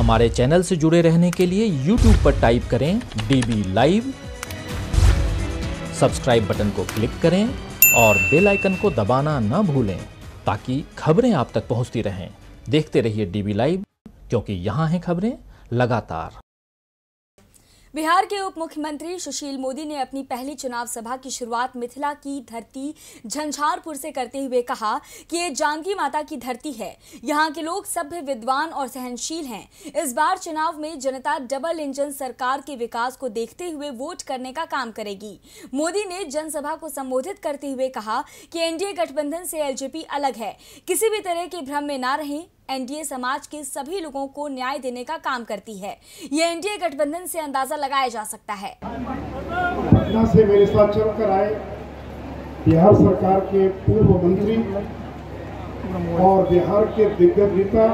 हमारे चैनल से जुड़े रहने के लिए YouTube पर टाइप करें DB लाइव, सब्सक्राइब बटन को क्लिक करें और बेल आइकन को दबाना न भूलें ताकि खबरें आप तक पहुंचती रहें। देखते रहिए DB लाइव, क्योंकि यहाँ हैं खबरें लगातार। बिहार के उप मुख्यमंत्री सुशील मोदी ने अपनी पहली चुनाव सभा की शुरुआत मिथिला की धरती झंझारपुर से करते हुए कहा कि ये जानकी माता की धरती है। यहाँ के लोग सभ्य, विद्वान और सहनशील हैं। इस बार चुनाव में जनता डबल इंजन सरकार के विकास को देखते हुए वोट करने का काम करेगी। मोदी ने जनसभा को संबोधित करते हुए कहा कि एनडीए गठबंधन से एलजेपी अलग है। किसी भी तरह के भ्रम में ना रहें। एनडीए समाज के सभी लोगों को न्याय देने का काम करती है। ये एनडीए गठबंधन से अंदाजा लगाया जा सकता है। पटना से मेरे साथ चलकर आए बिहार सरकार के पूर्व मंत्री और बिहार के दिग्गज नेता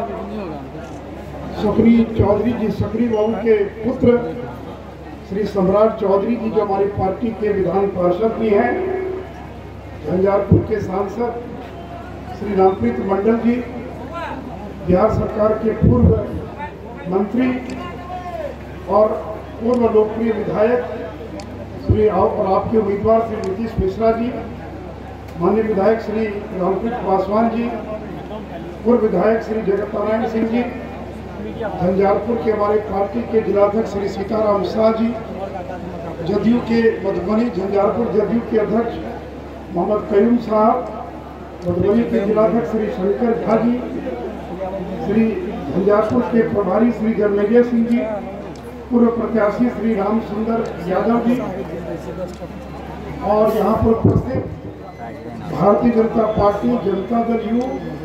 सकरी चौधरी जी, सकरी बाबू के पुत्र श्री सम्राट चौधरी जी, जो हमारी पार्टी के विधान पार्षद भी हैं, झंझारपुर के सांसद श्री रामप्रीत मंडल जी, बिहार सरकार के पूर्व मंत्री और पूर्व लोकप्रिय विधायक श्री और आपके उम्मीदवार श्री नीतीश मिश्रा जी, माननीय विधायक श्री रामप्रीत पासवान जी, पूर्व विधायक श्री जगत नारायण सिंह जी, झंझारपुर के हमारे पार्टी के जिलाध्यक्ष श्री सीताराम शाह जी, जदयू के मधुबनी झंझारपुर जदयू के अध्यक्ष मोहम्मद कयूम साहब, मधुबनी के जिलाध्यक्ष श्री शंकर झा जी, श्री झंझारपुर के प्रभारी श्री जन्मेजय सिंह जी, पूर्व प्रत्याशी श्री राम सुंदर यादव जी और यहाँ पर उपस्थित भारतीय जनता पार्टी, जनता दल यू,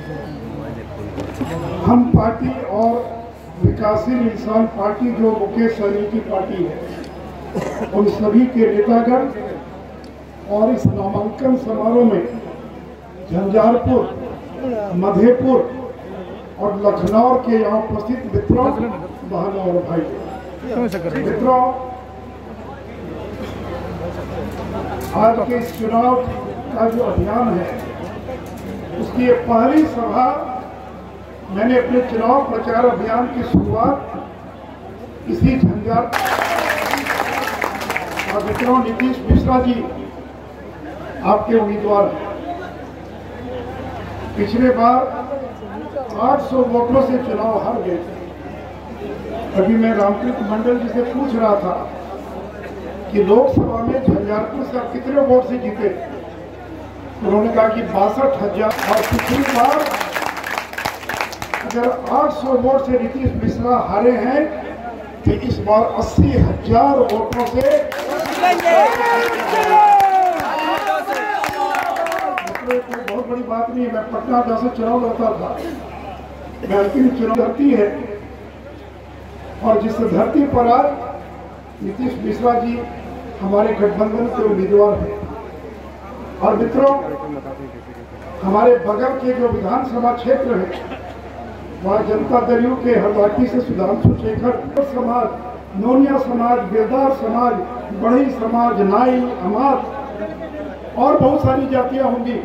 हम पार्टी और विकासशील इंसान पार्टी जो मुकेश सहनी की पार्टी है, उन सभी के नेतागण और इस नामांकन समारोह में झंझारपुर, मधेपुर और लखनऊ के यहाँ उपस्थित मित्रों, बहनों और भाइयों, मित्रों, आज के इस चुनाव का जो अभियान है, उसकी पहली सभा मैंने अपने चुनाव प्रचार अभियान की शुरुआत इसी झंझारपुर और मित्रों, नीतीश मिश्रा जी आपके उम्मीदवार हैं। पिछले बार 800 वोटों से चुनाव हार गए थे। अभी मैं रामप्रीत मंडल जी से पूछ रहा था कि लोकसभा में झंझारपुर से आप कितने वोट से जीते? उन्होंने कहा कि 62,000। और पिछली बार अगर 800 वोट से नीतीश मिश्रा हारे हैं तो इस बार 80,000 वोटों से बहुत बड़ी बात नहीं है। मैं पटना जैसे चुनाव लड़ता था, मैं अंतिम चुनाव धरती है और जिस धरती पर आज नीतीश मिश्रा जी हमारे गठबंधन के उम्मीदवार हैं। और मित्रों, हमारे बगल के जो विधानसभा क्षेत्र है, वहाँ जनता दल यू के हरवाटी से सुधांशु शेखर समाज, नोनिया समाज, बेदार समाज, बढ़ई समाज, नाई, अमात और बहुत सारी जातियां होंगी।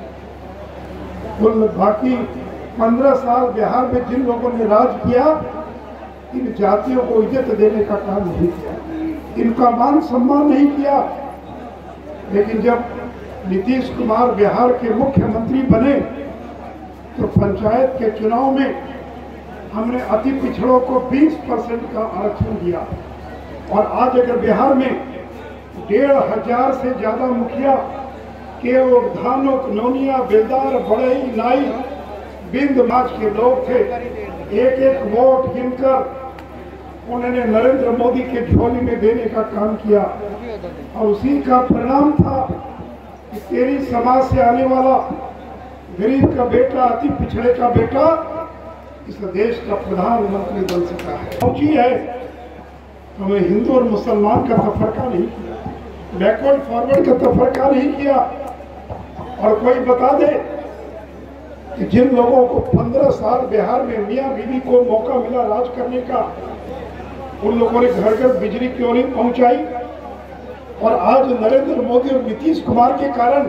कुल बाकी 15 साल बिहार में जिन लोगों ने राज किया, इन जातियों को इज्जत देने का काम नहीं किया, इनका मान सम्मान नहीं किया। लेकिन जब नीतीश कुमार बिहार के मुख्यमंत्री बने तो पंचायत के चुनाव में हमने अति पिछड़ों को 20% का आरक्षण दिया। और आज अगर बिहार में 1,500 से ज्यादा मुखिया केवल धानोक, नोनिया, बेलदार, बढ़ई, नाई, बिंद समाज के लोग थे, एक एक वोट गिनकर उन्होंने नरेंद्र मोदी के झोली में देने का काम किया। और उसी का परिणाम था कि तेरी समाज से आने वाला गरीब का बेटा, अति पिछड़े का बेटा इस देश का प्रधानमंत्री बन सका है। पहुंची है, हमें हिंदू और मुसलमान का तफरका नहीं किया, बैकवर्ड फॉरवर्ड का तफरका नहीं किया। और कोई बता दे कि जिन लोगों को 15 साल बिहार में मियाँ बीवी को मौका मिला राज करने का, उन लोगों ने घर घर बिजली क्यों नहीं पहुंचाई? और आज नरेंद्र मोदी और नीतीश कुमार के कारण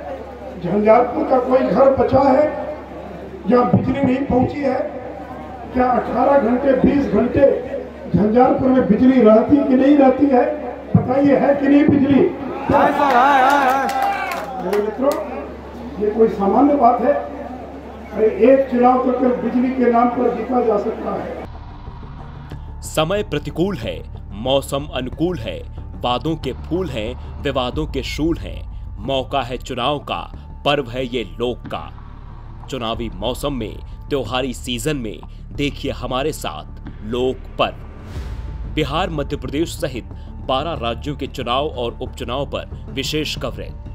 झंझारपुर का कोई घर बचा है जहाँ बिजली नहीं पहुंची है? क्या 18 घंटे 20 घंटे झंझारपुर में बिजली रहती कि नहीं रहती है? बताइए, है कि नहीं बिजली? मेरे मित्रों, ये कोई सामान्य बात है? अरे एक चुनाव तो केवल बिजली के नाम पर जीता जा सकता है। समय प्रतिकूल है, मौसम अनुकूल है, वादों के फूल हैं, विवादों के शूल हैं। मौका है चुनाव का, पर्व है ये लोक का। चुनावी मौसम में, त्योहारी सीजन में देखिए हमारे साथ लोक पर्व। बिहार, मध्य प्रदेश सहित 12 राज्यों के चुनाव और उपचुनाव पर विशेष कवरेज।